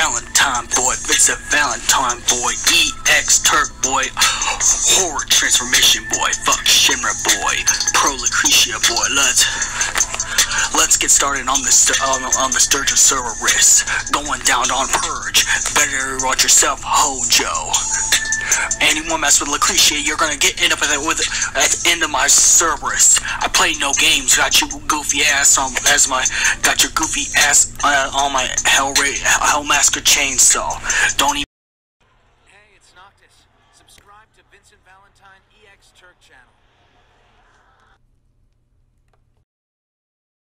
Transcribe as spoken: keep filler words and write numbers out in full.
Valentine boy, Vincent Valentine boy, E X Turk boy, Horror Transformation boy, fuck Shimmer boy, Pro Lucretia boy. Let's let's get started on this on, on the Sturgeon Cerberus. Going down on Purge. Better watch yourself, Hojo. Anyone mess with Lucretia, you're gonna get end up with it with at the end of my Cerberus. I play no games. Got you goofy ass on as my got your goofy ass uh, on my Hell Hellmaster chainsaw. Don't even.